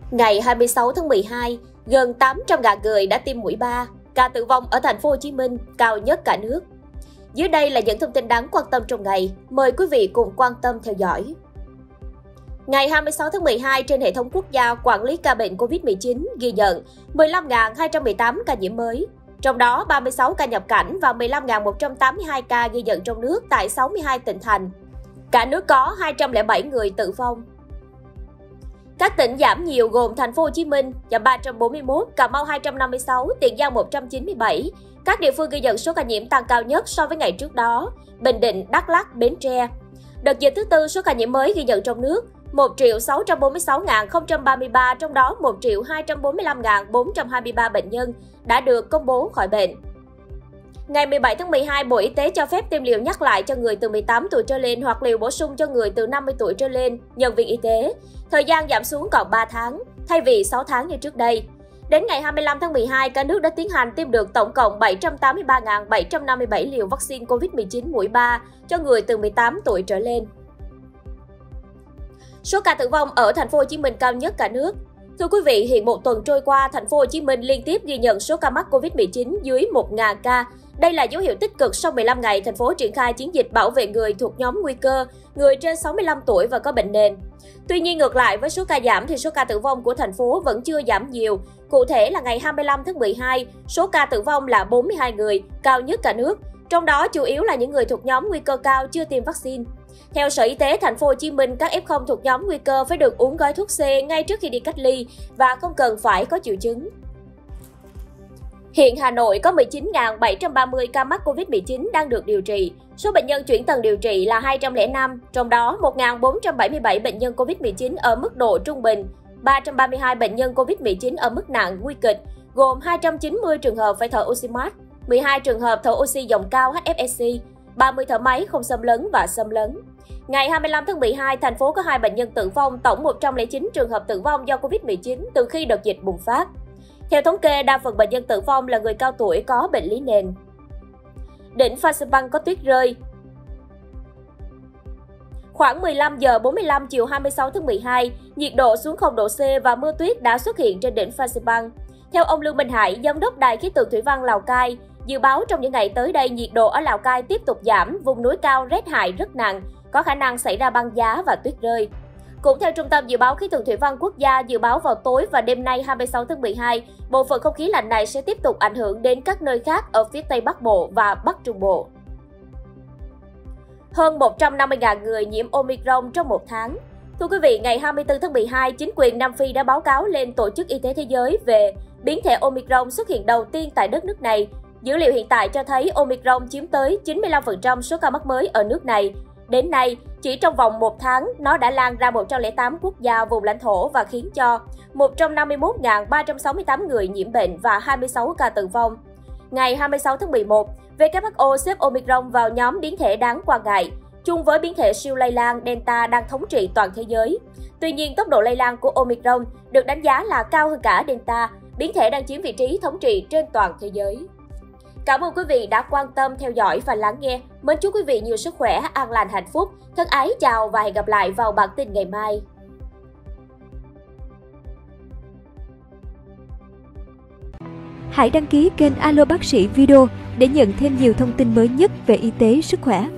Ngày 26 tháng 12, gần 800.000 người đã tiêm mũi 3, ca tử vong ở thành phố Hồ Chí Minh cao nhất cả nước. Dưới đây là những thông tin đáng quan tâm trong ngày, mời quý vị cùng quan tâm theo dõi. Ngày 26 tháng 12, trên hệ thống quốc gia quản lý ca bệnh COVID-19 ghi nhận 15.218 ca nhiễm mới, trong đó 36 ca nhập cảnh và 15.182 ca ghi nhận trong nước tại 62 tỉnh thành. Cả nước có 207 người tử vong. Các tỉnh giảm nhiều gồm thành phố Hồ Chí Minh giảm 341, Cà Mau 256, Tiền Giang 197. Các địa phương ghi nhận số ca nhiễm tăng cao nhất so với ngày trước đó: Bình Định, Đắk Lắk, Bến Tre. Đợt dịch thứ tư, số ca nhiễm mới ghi nhận trong nước 1.646.033, trong đó 1.245.423 bệnh nhân đã được công bố khỏi bệnh. Ngày 17 tháng 12, Bộ Y tế cho phép tiêm liều nhắc lại cho người từ 18 tuổi trở lên hoặc liều bổ sung cho người từ 50 tuổi trở lên, nhân viên y tế. Thời gian giảm xuống còn 3 tháng, thay vì 6 tháng như trước đây. Đến ngày 25 tháng 12, cả nước đã tiến hành tiêm được tổng cộng 783.757 liều vaccine COVID-19 mũi 3 cho người từ 18 tuổi trở lên. Số ca tử vong ở thành phố Hồ Chí Minh cao nhất cả nước. Thưa quý vị, hiện một tuần trôi qua, thành phố Hồ Chí Minh liên tiếp ghi nhận số ca mắc COVID-19 dưới 1.000 ca. Đây là dấu hiệu tích cực sau 15 ngày thành phố triển khai chiến dịch bảo vệ người thuộc nhóm nguy cơ, người trên 65 tuổi và có bệnh nền. Tuy nhiên, ngược lại với số ca giảm thì số ca tử vong của thành phố vẫn chưa giảm nhiều. Cụ thể là ngày 25 tháng 12, số ca tử vong là 42 người, cao nhất cả nước. Trong đó chủ yếu là những người thuộc nhóm nguy cơ cao chưa tiêm vaccine. Theo Sở Y tế thành phố Hồ Chí Minh, các F0 thuộc nhóm nguy cơ phải được uống gói thuốc C ngay trước khi đi cách ly và không cần phải có triệu chứng. Hiện Hà Nội có 19.730 ca mắc COVID-19 đang được điều trị. Số bệnh nhân chuyển tầng điều trị là 205, trong đó 1.477 bệnh nhân COVID-19 ở mức độ trung bình, 332 bệnh nhân COVID-19 ở mức nặng nguy kịch, gồm 290 trường hợp phải thở oxy mask, 12 trường hợp thở oxy dòng cao HFSC, 30 thở máy không xâm lấn và xâm lấn. Ngày 25 tháng 12, thành phố có 2 bệnh nhân tử vong, tổng 109 trường hợp tử vong do COVID-19 từ khi đợt dịch bùng phát. Theo thống kê, đa phần bệnh nhân tử vong là người cao tuổi có bệnh lý nền. Đỉnh Phan Xipang có tuyết rơi. Khoảng 15 giờ 45 chiều 26 tháng 12, nhiệt độ xuống 0 độ C và mưa tuyết đã xuất hiện trên đỉnh Phan Xipang. Theo ông Lưu Minh Hải, Giám đốc Đài khí tượng thủy văn Lào Cai, dự báo trong những ngày tới đây nhiệt độ ở Lào Cai tiếp tục giảm, vùng núi cao rét hại rất nặng, có khả năng xảy ra băng giá và tuyết rơi. Cũng theo Trung tâm Dự báo Khí tượng Thủy văn Quốc gia, dự báo vào tối và đêm nay 26 tháng 12, bộ phận không khí lạnh này sẽ tiếp tục ảnh hưởng đến các nơi khác ở phía Tây Bắc Bộ và Bắc Trung Bộ. Hơn 150.000 người nhiễm Omicron trong một tháng. Thưa quý vị, ngày 24 tháng 12, chính quyền Nam Phi đã báo cáo lên Tổ chức Y tế Thế giới về biến thể Omicron xuất hiện đầu tiên tại đất nước này. Dữ liệu hiện tại cho thấy Omicron chiếm tới 95% số ca mắc mới ở nước này. Đến nay, chỉ trong vòng một tháng, nó đã lan ra 108 quốc gia vùng lãnh thổ và khiến cho 151.368 người nhiễm bệnh và 26 ca tử vong. Ngày 26 tháng 11, WHO xếp Omicron vào nhóm biến thể đáng quan ngại, chung với biến thể siêu lây lan Delta đang thống trị toàn thế giới. Tuy nhiên, tốc độ lây lan của Omicron được đánh giá là cao hơn cả Delta, biến thể đang chiếm vị trí thống trị trên toàn thế giới. Cảm ơn quý vị đã quan tâm, theo dõi và lắng nghe. Mến chúc quý vị nhiều sức khỏe, an lành, hạnh phúc. Thân ái chào và hẹn gặp lại vào bản tin ngày mai. Hãy đăng ký kênh Alo Bác sĩ Video để nhận thêm nhiều thông tin mới nhất về y tế, sức khỏe.